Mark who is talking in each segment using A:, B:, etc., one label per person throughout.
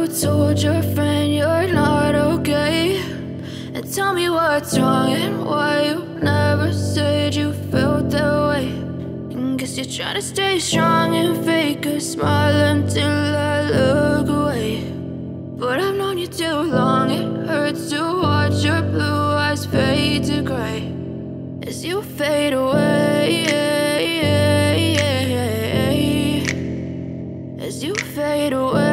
A: told your friend you're not okay? And tell me what's wrong and why you never said you felt that way. And guess you're trying to stay strong and fake a smile until I look away. But I've known you too long, it hurts to watch your blue eyes fade to gray as you fade away, as you fade away.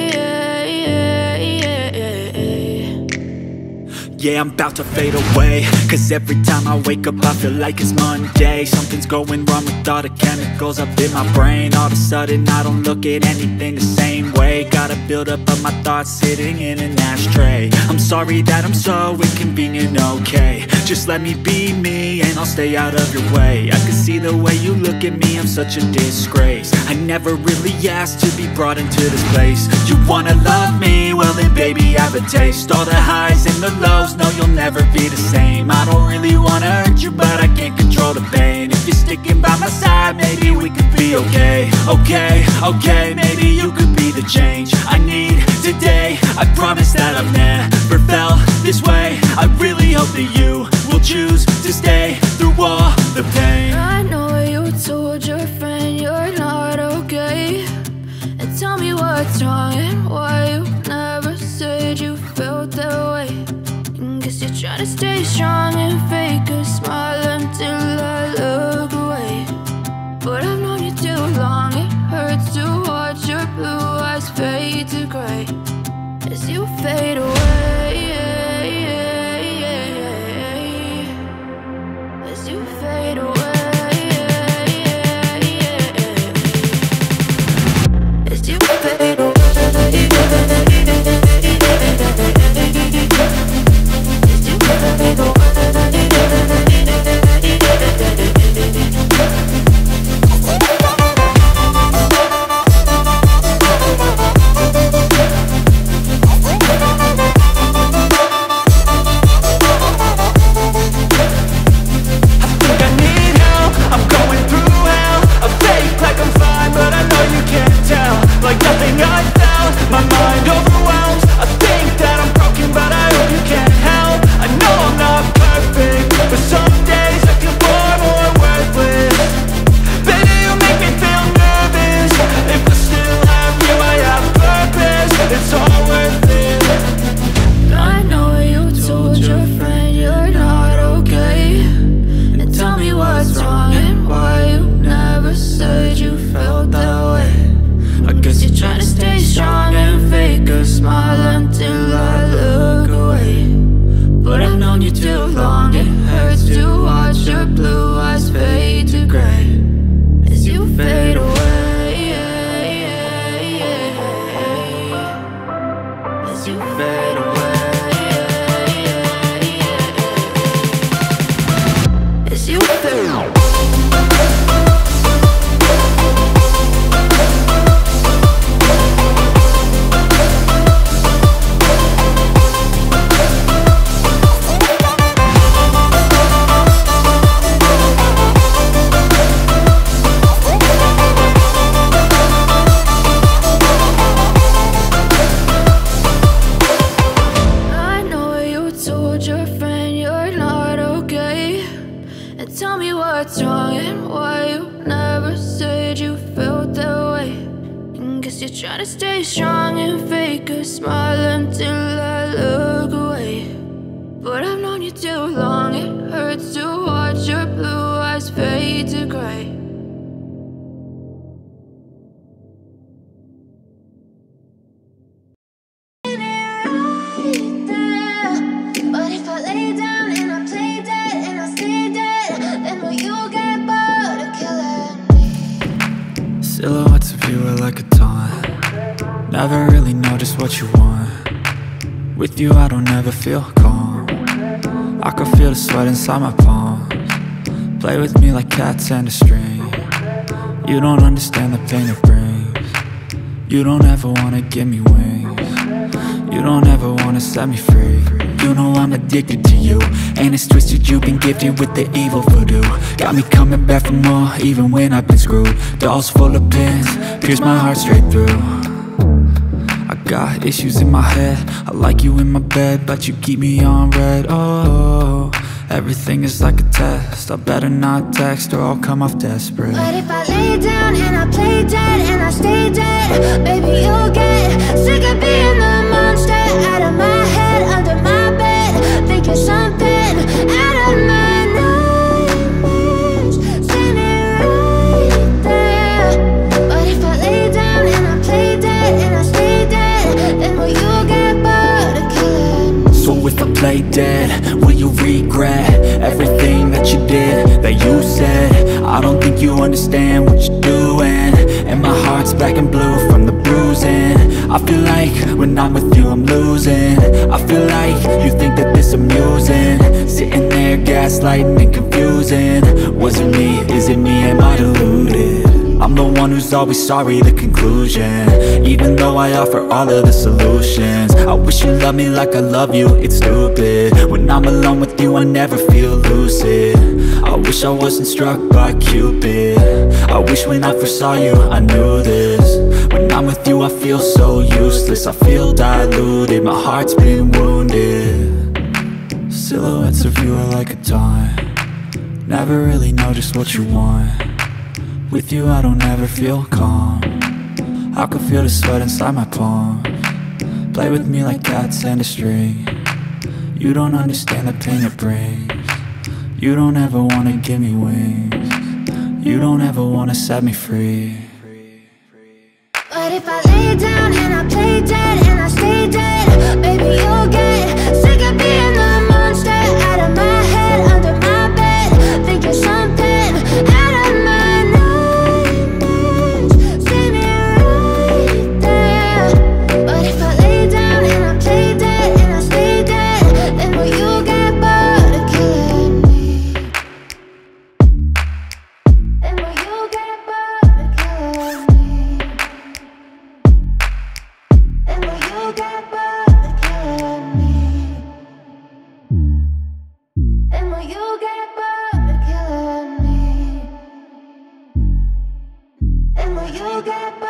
B: Yeah, I'm about to fade away, cause every time I wake up I feel like it's Monday. Something's going wrong with all the chemicals up in my brain. All of a sudden I don't look at anything the same way. Gotta build up of my thoughts sitting in an ashtray. I'm sorry that I'm so inconvenient, okay? Just let me be me and I'll stay out of your way. I can see the way you look at me, I'm such a disgrace. I never really asked to be brought into this place. You wanna love me? Well then baby, have a taste. All the highs and the lows, no, you'll never be the same. I don't really wanna hurt you, but I can't control the pain. If you're sticking by my side, maybe we could be okay. Okay, maybe you could be the change I need today. I promise that I've never felt this way. I really hope that you will choose to stay through all the pain.
A: I know you told your friend you're not okay. And tell me what's wrong and why you never said you felt that way. Guess you're trying to stay strong and fake a smile until I look away. But I've known you too long, it hurts to watch your blue eyes fade to gray as you fade away, as you fade away, as you fade away.
B: Silhouettes of you are like a taunt. Never really know just what you want. With you I don't ever feel calm. I can feel the sweat inside my palms. Play with me like cats and a string. You don't understand the pain it brings. You don't ever wanna give me wings. You don't ever wanna set me free. You know I'm addicted to you, and it's twisted, you've been gifted with the evil voodoo. Got me coming back for more, even when I've been screwed. Dolls full of pins, pierce my heart straight through. I Got issues in my head, I like you in my bed, but you keep me on red. Oh, everything is like a test, I better not text or I'll come off desperate.
A: But if I lay down and I play dead and I stay dead, baby you'll get sick of being the monster out of my head, under my bed, thinking something out of my nightmares, standing right there. But if I lay down and I play dead and I stay dead, then will you get bored of killing me?
B: So if I play dead, will you regret everything that you did, that you said? I don't think you understand what you're doing, and my heart's black and blue from the bruising. I feel like when I'm with you I'm losing. I feel like you think that this amusing, sitting there gaslighting and confusing. Was it me? Is it me? Am I deluded? I'm the one who's always sorry, the conclusion, even though I offer all of the solutions. I wish you loved me like I love you, it's stupid. When I'm alone with you I never feel lucid. I wish I wasn't struck by Cupid. I wish when I first saw you I knew this. When I'm with you I feel so useless, I feel diluted, my heart's been wounded. Silhouettes of you are like a taunt, never really know just what you want. With you I don't ever feel calm, I can feel the sweat inside my palm. Play with me like cats and a string, you don't understand the pain it brings. You don't ever wanna give me wings, you don't ever wanna set me free.
A: But if I lay down and I play dead and I stay dead, baby you'll get sick of being the monster out of my head, under my bed, thinking something out of my nightmares, standing right there. But if I lay down and I play dead and I stay dead, then will you get bored of killing me? Then will you get bored of killing me? Then will you get bored of killing me? Then will you get bored of killing me? Then will you get